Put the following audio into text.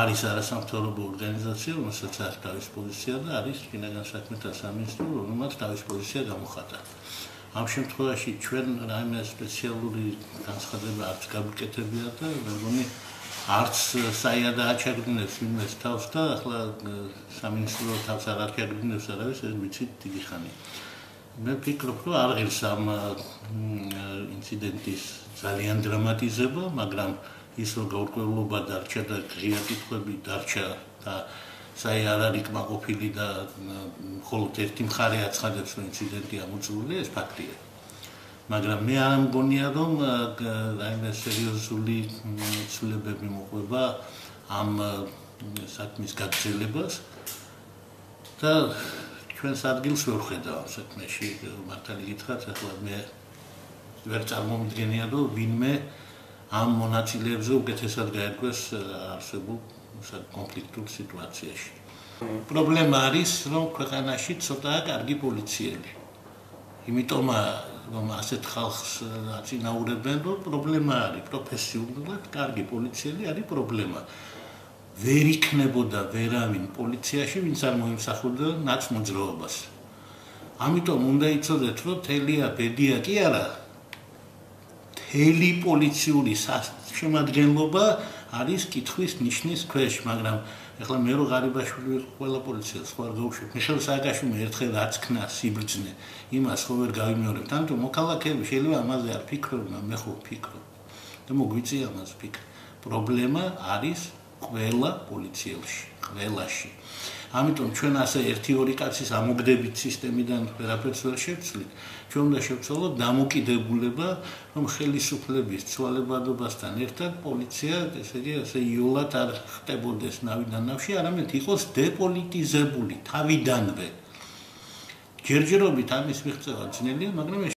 არის არასამთავრობო ორგანიზაცია, რომელსაც აქვს თავის პოზიცია და არის შინაგან საქმეთა სამინისტრო, რომელმაც თავის პოზიცია გამოხატა. ამ შემთხვევაში ჩვენ რაიმე სპეციალური განცხადება არც გავიკეთებია და მე მგონი არც საიადა აჩაგრინებს ვინმეს თავს და ახლა სამინისტრო თავს არ აჩაგრინებს არავის, ეს ვიცით დიდი ხანი. მე ვფიქრობ, რომ არ ღირს ამ ინციდენტის ძალიან დრამატიზება, მაგრამ ის რომ გაურკვევლობა დარჩა და ღია კითხვები დარჩა და საი არ არის კმაყოფილი და მხოლოდ ერთი მხარე აცხადებს, რომ ინციდენტი ამოწურულია, ეს ფაქტია. მაგრამ მე არ მგონია, რომ რაიმე სერიოზული ცვლილებები მოყვება ამ საქმის გაგრძელებას და ჩვენს ადგილს ვერ ვხედავ ამ საქმეში, მართალი გითხრათ, ახლა მე ვერ წარმომიდგენია, რომ ვინმე ამ მონაწილეებზე უკეთესად გაერკვეს არსებულ კონფლიქტურ სიტუაციაში. პრობლემა არის, რომ ქვეყანაში ცოტაა კარგი პოლიციელი. იმიტომ რომ ასეთ ხალხს აწინაურებენ, რომ პრობლემა არის პროფესიულად კარგი პოლიციელი არის პრობლემა. ვერ იქნებოდა ვერავინ პოლიციაში, ვინც არ მოიმსახურდა ნაც მოძრაობას. ამიტომ უნდა იცოდეთ, რომ თელია ბედია კი არა. მთელი პოლიციური შემადგენლობა არის კითხვის ნიშნის ქვეშ, მაგრამ ეხლა მე რო ღარიბაშვილი ყველა პოლიციას ხო არ გავუშვებ. მიხეილ სააკაშვილმა ერთხელ აცქნა სიბრძნე, იმას ხო ვერ გავიმეორებთ. ამიტომ მოქალაქეები შეიძლება ამაზე არ ფიქრობენ, მე ხო ვფიქრობ. და მოგვიწია ამაზე ფიქრი. პრობლემა არის ყველა პოლიციელში, ყველაში. ამიტომ ჩვენ ასე 1-2 კაცის ამოგდებით სისტემიდან ვერაფერს ვერ შევცვლით. ჩვენ უნდა შევცვალოთ დამოკიდებულება, რომ ხელისუფლების ცვალებადობასთან ერთად პოლიცია, ესე იგი, ასე იოლად არ ხდებოდეს ნავიდან ნავში, არამედ იყოს დეპოლიტიზებული თავიდანვე. ჯერჯერობით ამის მიღწევა ძნელია, მაგრამ